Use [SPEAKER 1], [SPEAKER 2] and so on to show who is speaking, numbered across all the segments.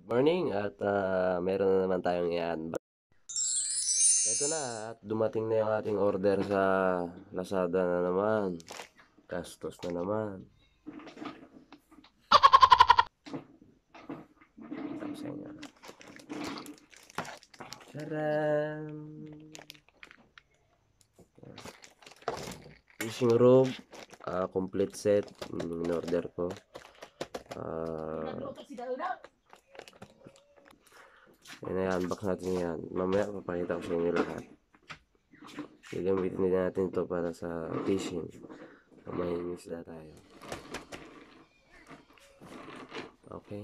[SPEAKER 1] Morning at meron na naman tayong i-unbox. Ito na at dumating na yung ating order sa Lazada na naman. Gastos na naman. Tapos sa inyo. Charan! Fishing rope, complete set, in order ko. Yan, unbox natin yan. Mamaya papakita ko sa inyo lahat. Gagamitin natin ito para sa fishing. Mahinis na tayo. Okay.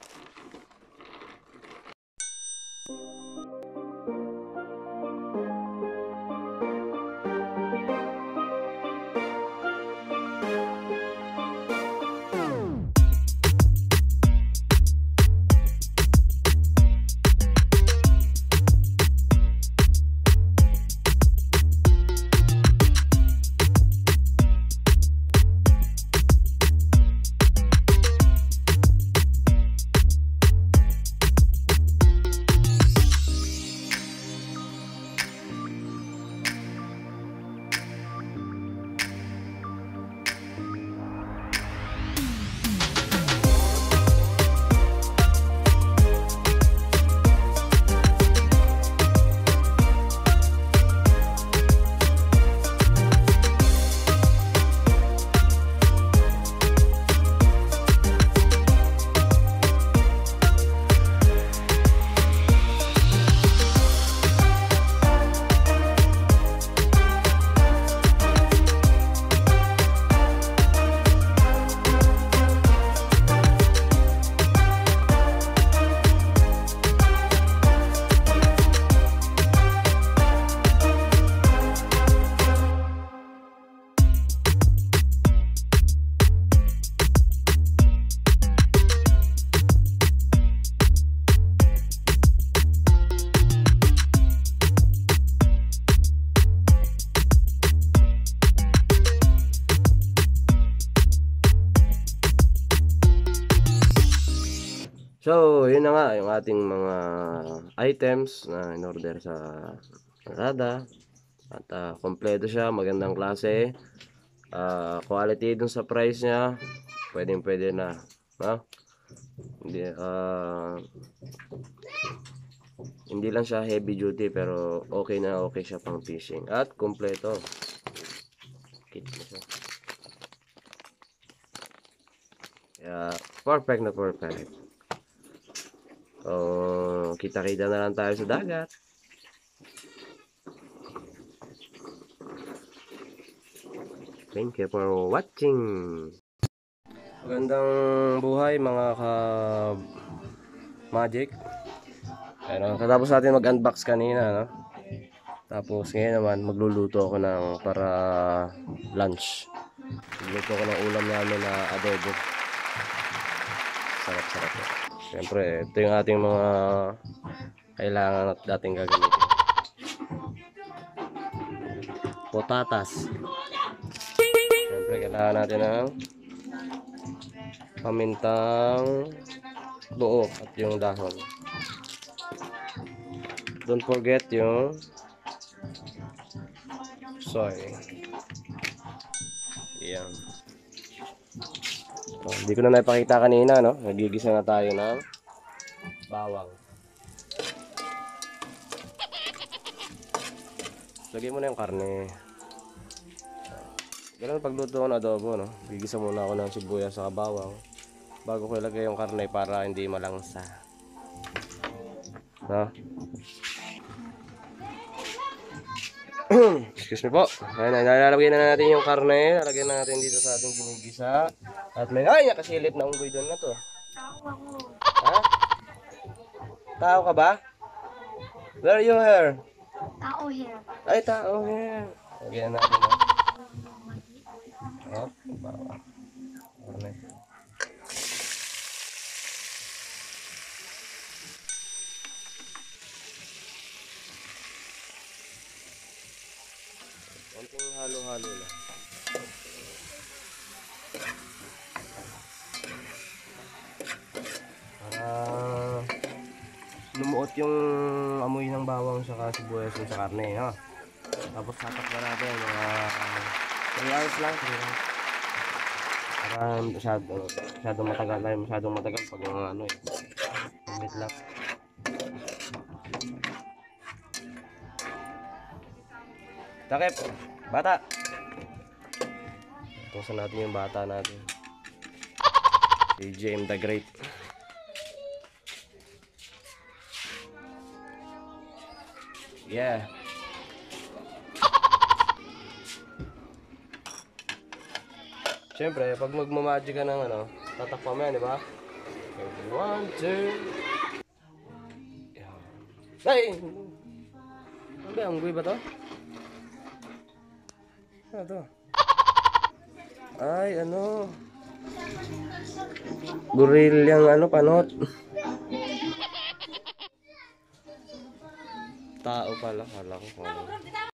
[SPEAKER 1] So, yun na nga yung ating mga items na in-order sa Lazada. At kompleto siya, magandang klase. Quality dun sa price niya. Pwede na. No? Hindi lang siya heavy duty pero okay na okay siya pang fishing. At kompleto. Kit na siya. Kaya, perfect na perfect. Kita-kita na lang tayo sa dagat. Thank you for watching. Magandang buhay mga ka-magic. Pero katapos natin mag-unbox kanina, no? Tapos ngayon naman magluluto ako ng para lunch. Magluluto ko ng ulam namin na adobo. Sarap-sarap. Siyempre, ito yung ating mga kailangan at dating gagamitin. Potatas. Siyempre, kailangan natin ng pamintang buo at yung dahon. Don't forget yung soy. Yan. Hindi ko na naipakita kanina, no? Nagigisa na tayo ng bawang. Lagyan mo na yung karne. Ganun pagluto ko ng adobo, no? Gigisa muna ako ng sibuyas sa bawang bago ko ilagay yung karne para hindi malangsa. No? Excuse me po. Ayan, nalalagay na natin yung karne. Lalagyan na natin dito sa ating ginigisa. At may, ay, nakasilip na unggoy doon na to. Ha? Tao ka ba? Where are you here?
[SPEAKER 2] Tao here.
[SPEAKER 1] Ay, tao here. Lagyan natin na. Oh, bawa. Karne. Konting halo-halo lang. Para malambot yung amoy ng bawang saka sibuyas yung sa karne, no? Tapos tatak na natin mga 3 hours lang, 3 hours. Para masyadong matagal pag mga ano eh. Minute lang. Takip, bata. Tusan natin yung bata natin. Si JM the Great. Yeah. Siyempre, pag magmamagic ka ng ano, tatakpa mo yan, di ba? 1, 2. Ay! Ano ba? Unggoy ba to? Ano to? Ay, ano? Gorilyang ano, panot. Tao pala, kala ko kung ano.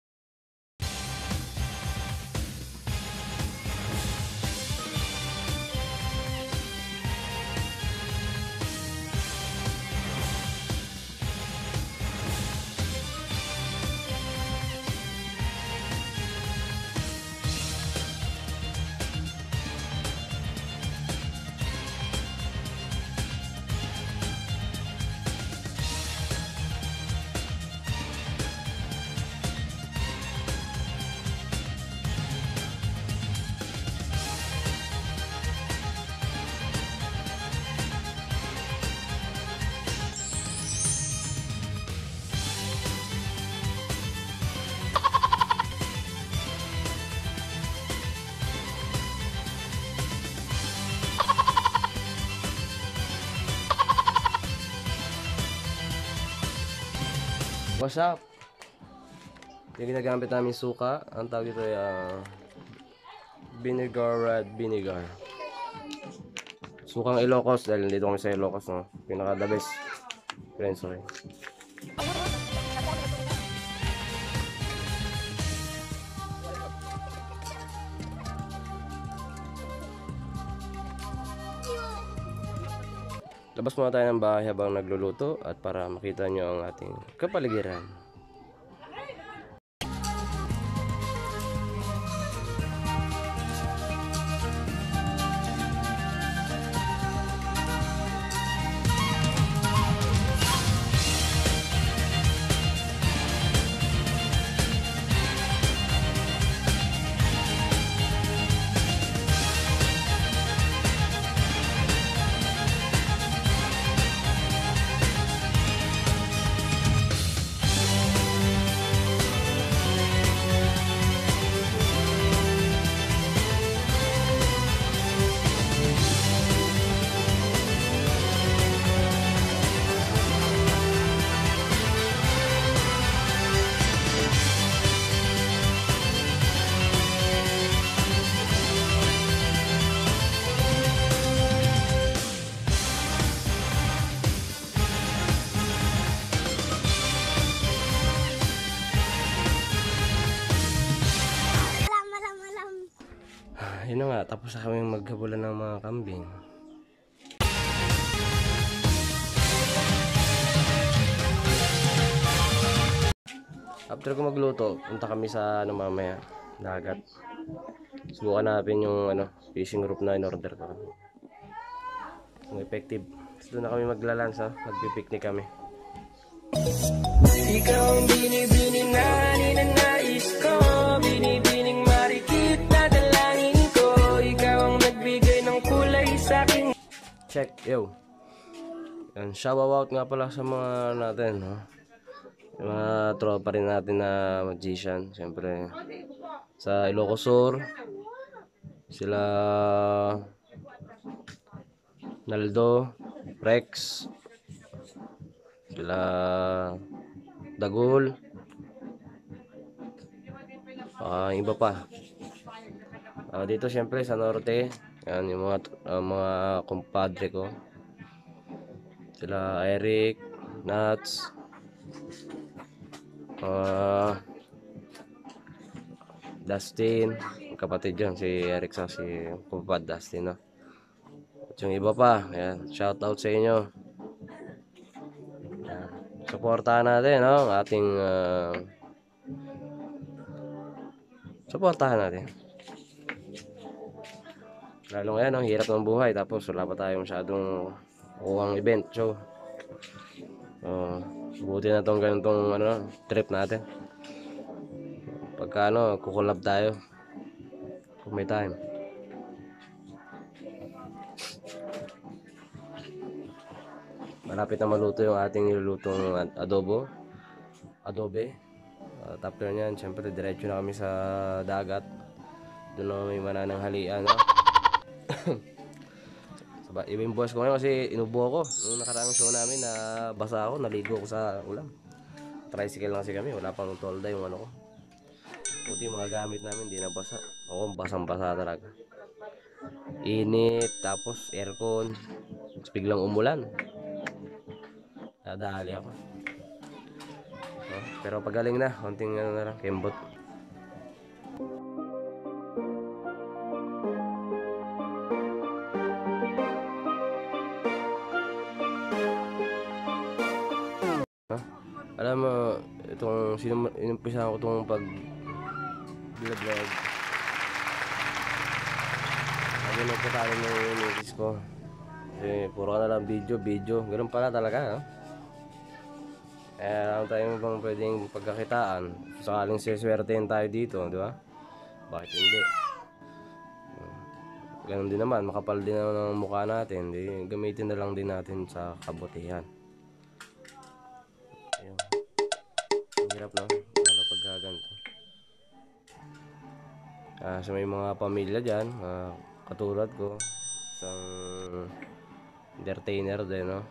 [SPEAKER 1] What's up? Yung ginagamit namin suka, ang tawag ito ay vinegar red vinegar. Sukang Ilocos dahil dito kami sa Ilocos, no? Pinaka the best. Friends, okay. Labas muna tayo ng bahay habang nagluluto at para makita nyo ang ating kapaligiran. Yun na nga, tapos na kami maghabulan ng mga kambing. After ko magluto, punta kami sa ano mamaya, dagat. Subukan natin yung ano, fishing group na in-order ko. Kung effective. So, doon na kami maglalans, ha? Magpipiknik kami. Ikaw ang binibining na ninanais ko, binibining marikit na dalangin ko. Ikaw ang nagbigay ng kulay sa akin. Check, yo. Yan, shout out nga pala sa mga natin, no? Yung mga tropa rin natin na magician, siyempre. Sa Ilocos Sur, sila Naldo, Rex, sila Dagul, iba pa. Dito siyempre sa Norte, yan yung mga kumpadre ko. Sila Eric, Nats, Dustin, kapatid yun, si Eric sa si kumpad Dustin, no? At yung iba pa, yan, shout out sa inyo. Suportahan natin, no? Ang ating suportahan natin. Lalo ngayon, ang hirap ng buhay. Tapos wala pa tayo masyadong kuhang event. So, buti na tong ganitong ano, trip natin. Pagka ano, kukulab tayo kung may time. Malapit na maluto yung ating nilulutong adobe. After nyan, syempre diretso na kami sa dagat. Doon na may manananghalian, no? Iba yung boss ko ngayon kasi inubo ako. Nung nakaraang show namin na basa ako, naligo ako sa ulam. Tricycle lang kasi kami, wala pang tolda yung ano ko. Buti yung mga gamit namin hindi na basa. Oo, basang basa talaga. Init, tapos aircon. Tapos biglang umulan. Nadali ako. Pero pagaling na, konting ano na lang, kembot. Alam mo, itong inumpisahan ko itong vlog. Lagi na po tayo ng inis ko. Kasi puro na lang video. Ganun pala talaga, no? Alam tayo bang pwedeng pagkakitaan. Sakaling siswertein tayo dito, di ba? Bakit hindi? Ganun din naman, makapal din naman ang mukha natin. Di, gamitin na lang din natin sa kabutihan. Ayun. Ang hirap, no? Lalo pagka ganito. So may mga pamilya dyan, katulad ko, isang entertainer din, no?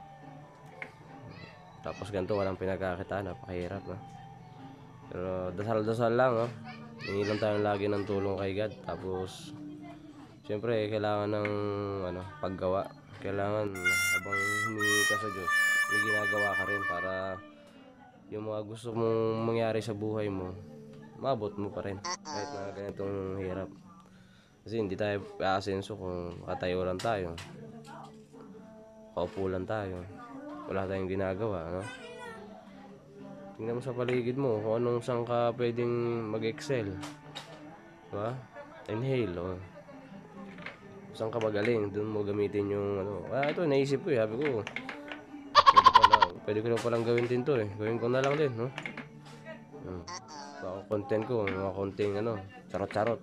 [SPEAKER 1] Tapos ganito, walang pinagkakitaan, napakahirap, no? Pero dasal-dasal lang, no? Hingi lang tayo lagi ng tulong kay God. Tapos siyempre kailangan ng ano, paggawa. Kailangan habang humingi ka sa Diyos, may ginagawa ka rin para yung mga gusto mong mangyari sa buhay mo, maabot mo pa rin kahit na ganitong hirap. Kasi hindi tayo aasenso kung katayo lang tayo, kaupo lang tayo, wala tayong ginagawa, no? Tingnan mo sa paligid mo kung anong saan ka pwedeng mag-excel, diba? Inhale, oh. Saan ka magaling, dun mo gamitin yung ano. Ito naisip ko, sabi ko pwede ko na palang gawin din to, gawin ko na lang din, no? Baka content ko, mga konting ano, charot-charot.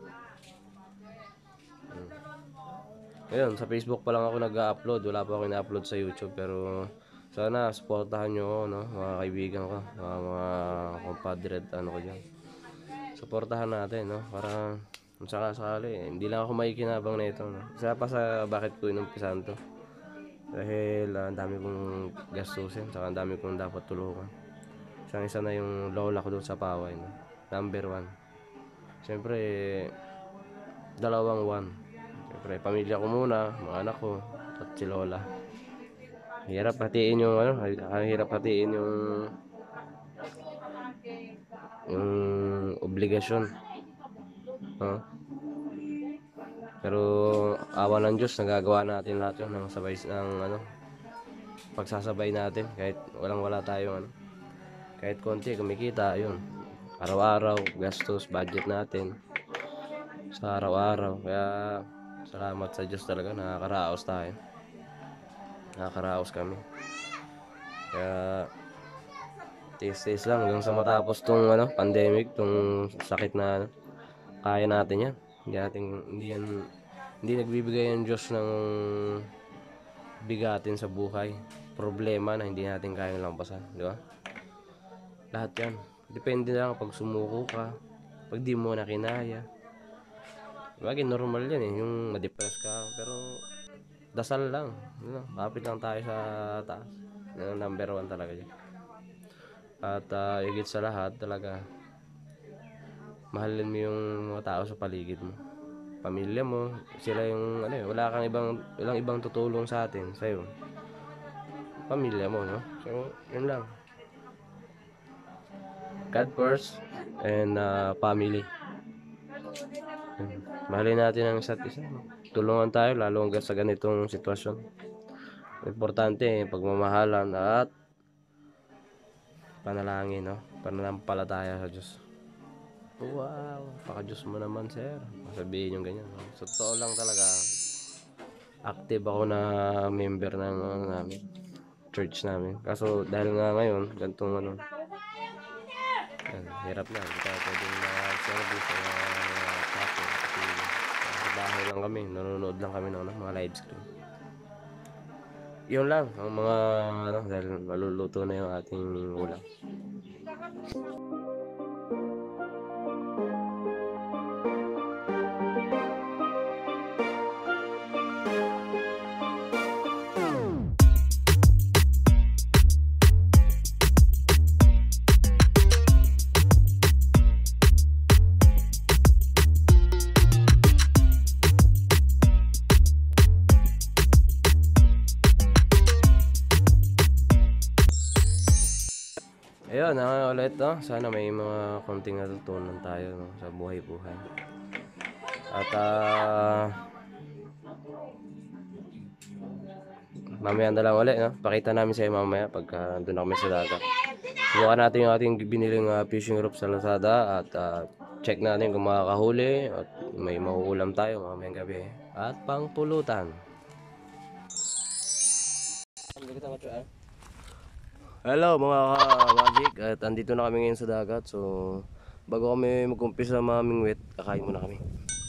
[SPEAKER 1] Ngayon, sa Facebook pa lang ako nag-upload, wala pa ako ina-upload sa YouTube. Pero sana supportahan nyo ako, no? Mga kaibigan ko, mga compadre, ano ko dyan. Supportahan natin, no? Para kung sakali, hindi lang ako makikinabang na ito, no? Isa pa sa bakit ko inumpisahan to, dahil ang dami kong gastusin, saka ang dami kong dapat tulungan. Isa na yung lola ko doon sa Paway, no? Number 1. Siyempre, dalawang 1. Siyempre, pamilya ko muna, mga anak ko, at si lola. Hirap hatiin yung ano, hirap hatiin yung obligasyon. Pero awa ng Diyos, nagagawa natin lahat yun ng sabay ng ano, pagsasabay natin kahit wala tayo ano. Kahit konti kumikita, yun. Araw-araw gastos budget natin sa araw-araw. Kaya salamat sa Diyos talaga, nakakaraos tayo. Nakakaraos kami. Kaya tiis-tiis lang hanggang sa matapos tong ano, pandemic, tong sakit na ano, kaya natin yan. Hindi nagbibigay ang Diyos ng bigatin sa buhay, problema na hindi natin kayang lampasan, di ba? Lahat yan, depende lang pag sumuko ka, pag di mo na kinaya. Bagay normal yan yung ma-depress ka, pero dasal lang, kapit lang tayo sa taas. Yan ang number 1 talaga dyan. At higit sa lahat talaga, mahalin mo yung mga tao sa paligid mo, pamilya mo. Sila yung ano, walang ibang tutulong sa atin, sa'yo, pamilya mo, no? So yun lang, God first and family. Mahalin natin ang isa't isa, tulungan tayo lalo hanggang sa ganitong sitwasyon. Importante pagmamahalan at panalangin, no? Pananampalataya sa Diyos. Wow, paka-Diyos mo naman, sir. Sabihin yung ganyan, no? So, totoo lang talaga. Active ako na member ng namin, church namin. Kaso dahil nga ngayon, gantong ano, yan, hirap na. Hindi tayo pwedeng service o chapel kasi sa bahay lang kami, nanonood lang kami ng mga live stream. Yun lang ang mga ano, dahil maluluto na yung ating ulam. Ayun, ulit, no? Sana may mga konting natutunan tayo, no? Sa buhay-buhay. At mamaya na lang ulit, no? Pakita namin sa iyo mamaya pagka doon na kami sa dagat. Subukan natin yung ating biniling fishing rope sa Lazada at check natin kung makakahuli at may makukulam tayo mamayang gabi. At pangpulutan. Hello mga ka-magic, at andito na kami ngayon sa dagat. So bago kami mag-umpisa mamingwit, kakain muna kami.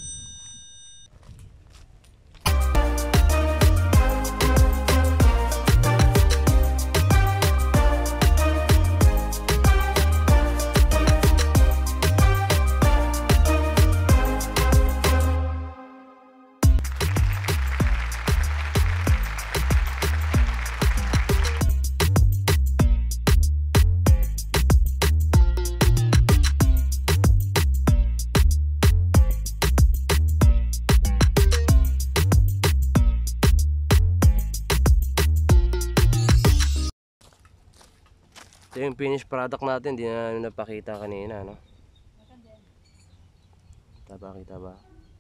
[SPEAKER 1] Ito yung finished product natin, di na napakita kanina, no? Kita ba?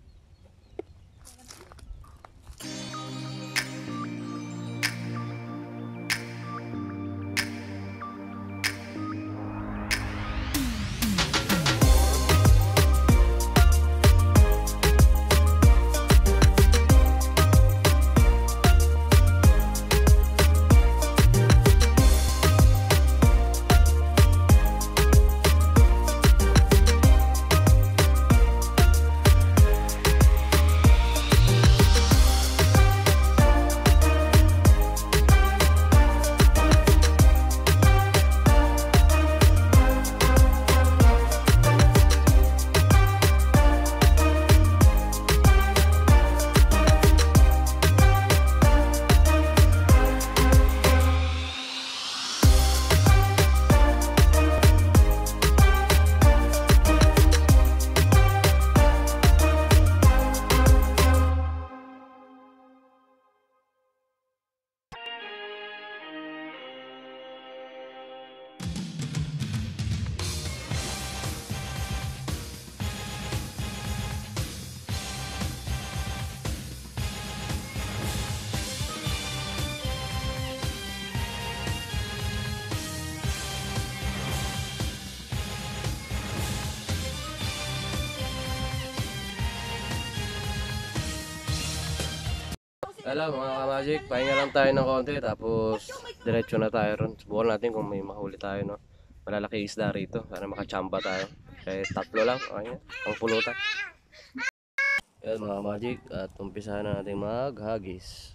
[SPEAKER 1] Hello mga ka-magic, pahinga lang tayo ng konti tapos diretso na tayo ron. Subukan natin kung may mahuli tayo, no? Malalaki isda rito, sana makachamba tayo. Kahit tatlo lang, okay, ang pulutan. Yan mga ka-magic, at umpisahan na natin maghagis.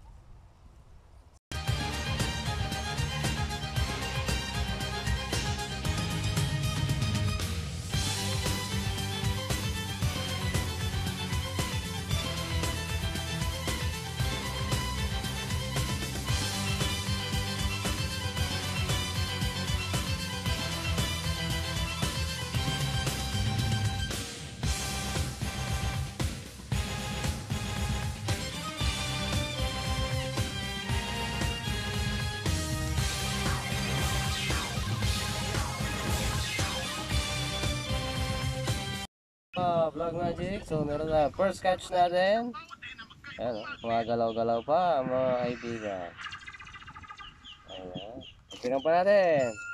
[SPEAKER 1] Vlog Magic, so meron na first catch natin. Ayan o, mga galaw-galaw pa mga kaibigan. Ayan, tingnan pa natin.